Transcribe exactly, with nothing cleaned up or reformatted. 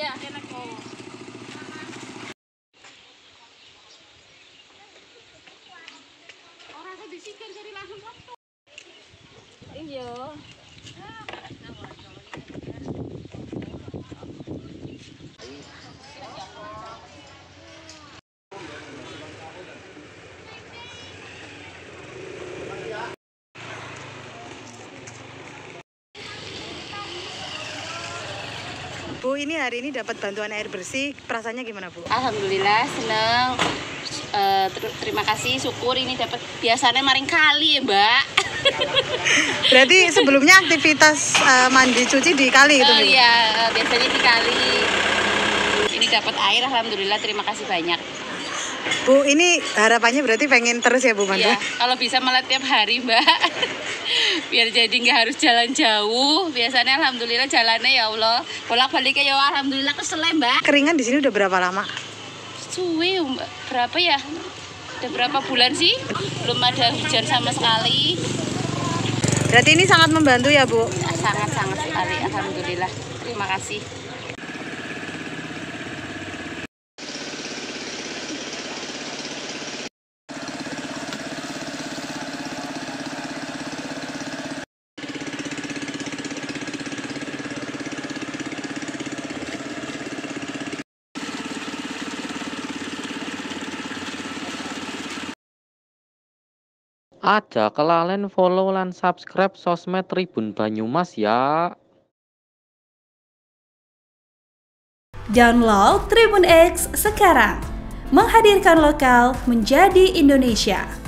Iya, enak kok. Orang tuh disikan jadi langsung foto. Iya. Bu, ini hari ini dapat bantuan air bersih, perasaannya gimana, Bu? Alhamdulillah seneng. Uh, ter terima kasih, syukur ini dapat. Biasanya maring kali ya, Mbak. Berarti sebelumnya aktivitas uh, mandi cuci di kali itu? Oh iya, uh, biasanya di kali. Ini dapat air, alhamdulillah, terima kasih banyak. Bu, ini harapannya berarti pengen terus ya, Bu, bantu? Iya, kalau bisa malah tiap hari, Mbak. Biar jadi nggak harus jalan jauh. Biasanya alhamdulillah jalannya ya Allah bolak-baliknya ya alhamdulillah keselem, Mbak. Keringan di sini udah berapa lama? Suwe, Mbak. Berapa ya? Udah berapa bulan sih? Belum ada hujan sama sekali. Berarti ini sangat membantu ya, Bu? Sangat-sangat sekali, alhamdulillah. Terima kasih. Aja kelalen follow lan subscribe sosmed Tribun Banyumas ya. Download Tribun X sekarang, menghadirkan lokal menjadi Indonesia.